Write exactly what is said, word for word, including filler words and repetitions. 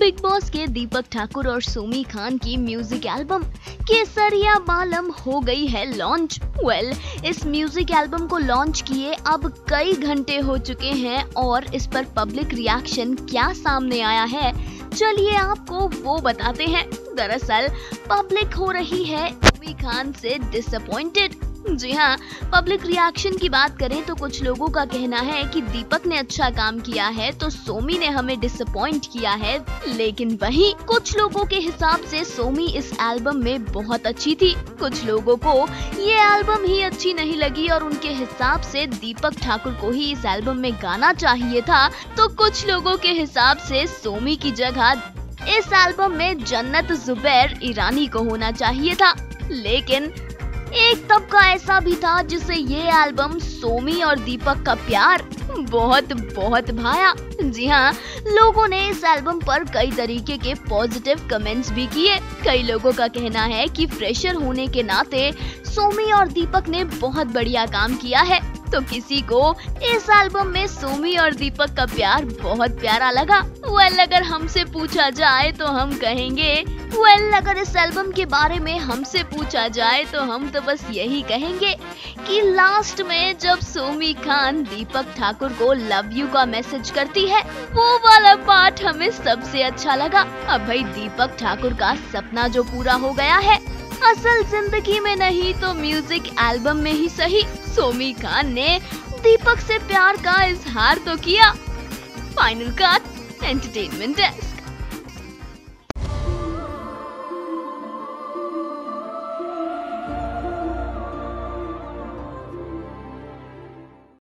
Big boss के दीपक ठाकुर और सोमी खान की म्यूजिक एल्बम केसरिया बालम हो गई है लॉन्च। वेल well, इस म्यूजिक एल्बम को लॉन्च किए अब कई घंटे हो चुके हैं और इस पर पब्लिक रिएक्शन क्या सामने आया है, चलिए आपको वो बताते हैं। दरअसल पब्लिक हो रही है सोमी खान से डिसअपॉइंटेड। जी हाँ, पब्लिक रिएक्शन की बात करें तो कुछ लोगों का कहना है कि दीपक ने अच्छा काम किया है तो सोमी ने हमें डिसअपॉइंट किया है, लेकिन वहीं कुछ लोगों के हिसाब से सोमी इस एल्बम में बहुत अच्छी थी। कुछ लोगों को ये एल्बम ही अच्छी नहीं लगी और उनके हिसाब से दीपक ठाकुर को ही इस एल्बम में गाना चाहिए था, तो कुछ लोगों के हिसाब से सोमी की जगह इस एल्बम में जन्नत जुबैर ईरानी को होना चाहिए था। लेकिन एक तबका ऐसा भी था जिसे ये एल्बम सोमी और दीपक का प्यार बहुत बहुत भाया। जी हाँ, लोगों ने इस एल्बम पर कई तरीके के पॉजिटिव कमेंट्स भी किए। कई लोगों का कहना है कि फ्रेशर होने के नाते सोमी और दीपक ने बहुत बढ़िया काम किया है, तो किसी को इस एल्बम में सोमी और दीपक का प्यार बहुत प्यारा लगा। वेल अगर हमसे पूछा जाए तो हम कहेंगे वेल अगर इस एल्बम के बारे में हमसे पूछा जाए तो हम तो बस यही कहेंगे कि लास्ट में जब सोमी खान दीपक ठाकुर को लव यू का मैसेज करती है, वो वाला पार्ट हमें सबसे अच्छा लगा। अब भाई दीपक ठाकुर का सपना जो पूरा हो गया है, असल जिंदगी में नहीं तो म्यूजिक एल्बम में ही सही, सोमी खान ने दीपक से प्यार का इजहार तो किया। Final cut entertainment desk.